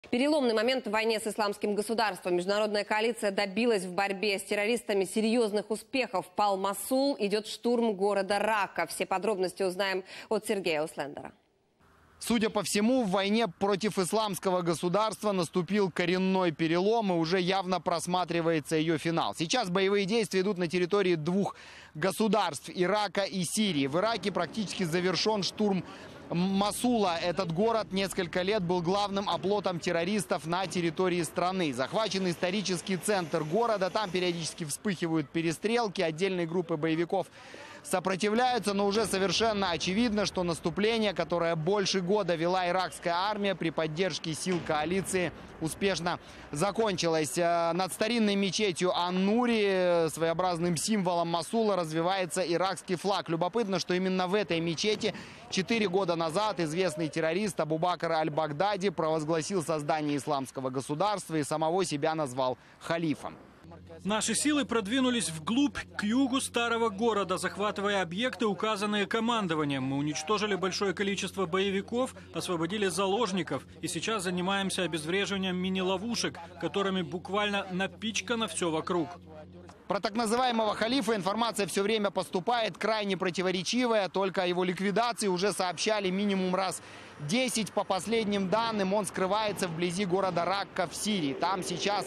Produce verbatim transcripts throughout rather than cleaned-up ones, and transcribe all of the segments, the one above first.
Переломный момент в войне с исламским государством. Международная коалиция добилась в борьбе с террористами серьезных успехов. Пал Мосул, идет штурм города Рака. Все подробности узнаем от Сергея Услендера. Судя по всему, в войне против исламского государства наступил коренной перелом и уже явно просматривается ее финал. Сейчас боевые действия идут на территории двух государств – Ирака и Сирии. В Ираке практически завершен штурм Мосула. Этот город несколько лет был главным оплотом террористов на территории страны. Захвачен исторический центр города. Там периодически вспыхивают перестрелки. Отдельные группы боевиков сопротивляются, но уже совершенно очевидно, что наступление, которое больше года вела иракская армия при поддержке сил коалиции, успешно закончилось. Над старинной мечетью Ан-Нури, своеобразным символом Мосула, развивается иракский флаг. Любопытно, что именно в этой мечети четыре года назад известный террорист Абу-Бакр аль-Багдади провозгласил создание исламского государства и самого себя назвал халифом. Наши силы продвинулись вглубь, к югу старого города, захватывая объекты, указанные командованием. Мы уничтожили большое количество боевиков, освободили заложников и сейчас занимаемся обезвреживанием мини-ловушек, которыми буквально напичкано все вокруг. Про так называемого халифа информация все время поступает крайне противоречивая. Только о его ликвидации уже сообщали минимум раз десять. По последним данным, он скрывается вблизи города Ракка в Сирии. Там сейчас...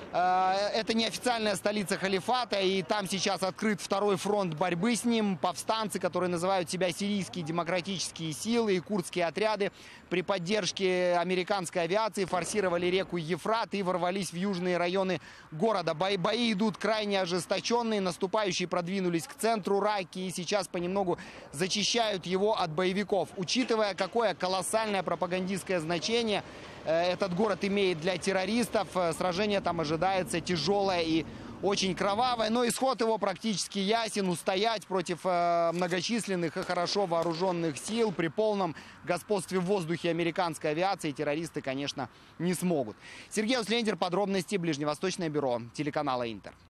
Это неофициальная столица халифата, и там сейчас открыт второй фронт борьбы с ним. Повстанцы, которые называют себя сирийские демократические силы, и курдские отряды при поддержке американской авиации форсировали реку Ефрат и ворвались в южные районы города. Бои, бои идут крайне ожесточенные, наступающие продвинулись к центру Раки и сейчас понемногу зачищают его от боевиков. Учитывая, какое колоссальное пропагандистское значение этот город имеет для террористов, сражение там ожидается тяжелое и очень кровавое, но исход его практически ясен. Устоять против многочисленных и хорошо вооруженных сил при полном господстве в воздухе американской авиации террористы, конечно, не смогут. Сергей Услендер, подробности, Ближневосточное бюро телеканала Интер.